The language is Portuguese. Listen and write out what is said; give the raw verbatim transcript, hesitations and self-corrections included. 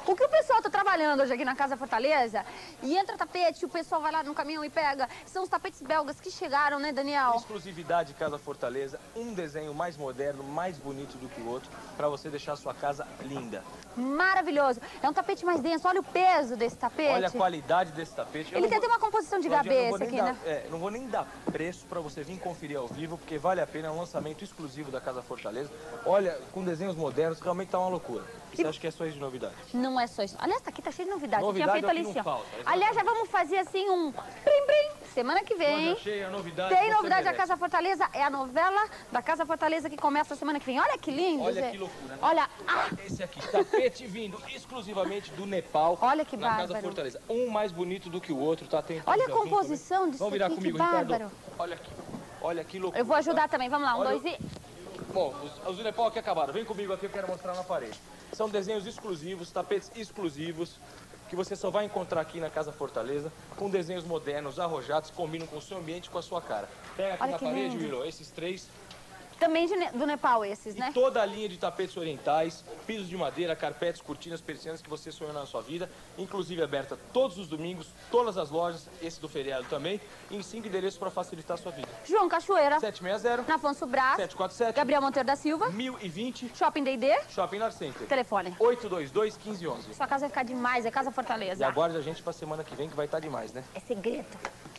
O que o pessoal tá trabalhando hoje aqui na Casa Fortaleza, e entra tapete, o pessoal vai lá no caminhão e pega, são os tapetes belgas que chegaram, né, Daniel? Exclusividade Casa Fortaleza, um desenho mais moderno, mais bonito do que o outro, para você deixar a sua casa linda. Maravilhoso. É um tapete mais denso, olha o peso desse tapete. Olha a qualidade desse tapete. Ele tem até uma composição de gabês aqui, dar, né? É, não vou nem dar preço para você vir conferir ao vivo, porque vale a pena, é um lançamento exclusivo da Casa Fortaleza. Olha, com desenhos modernos, realmente tá uma loucura. Você e... acha que é só isso de novidade? Não é só isso. Aliás, tá aqui tá cheio de novidade. Novidade tinha feito é o que não falta. Aliás, já vamos fazer assim um prim-prim. Semana que vem. Cheia, novidade, tem novidade da Casa Fortaleza. É a novela da Casa Fortaleza que começa a semana que vem. Olha que lindo. Olha Zé. que loucura. Né? Olha. Ah. Esse aqui, tapete vindo exclusivamente do Nepal. Olha que na bárbaro. Casa Fortaleza. Um mais bonito do que o outro, tá? Tem olha a composição disso. Vamos virar aqui, comigo, que Ricardo. bárbaro. Olha aqui. Olha que loucura. Eu vou ajudar tá? também. Vamos lá, um, olha... dois e... Bom, os, os do Nepal aqui acabaram. Vem comigo aqui, eu quero mostrar na parede. São desenhos exclusivos, tapetes exclusivos, que você só vai encontrar aqui na Casa Fortaleza, com desenhos modernos, arrojados, que combinam com o seu ambiente e com a sua cara. Pega aqui olha na parede, lindo. Willow, esses três. Também de, do Nepal esses, e né? Toda a linha de tapetes orientais, pisos de madeira, carpetes, cortinas, persianas que você sonhou na sua vida, inclusive aberta todos os domingos, todas as lojas, esse do feriado também, em cinco endereços para facilitar a sua vida. João Cachoeira. sete seis zero. Na Afonso Brás. sete quatro sete. Gabriel Monteiro da Silva. mil e vinte. Shopping D e D. Shopping Lar Center. Telefone. oito dois dois, um cinco um um. Sua casa vai ficar demais, é Casa Fortaleza. E aguarde a gente pra semana que vem que vai estar demais, né? É segredo.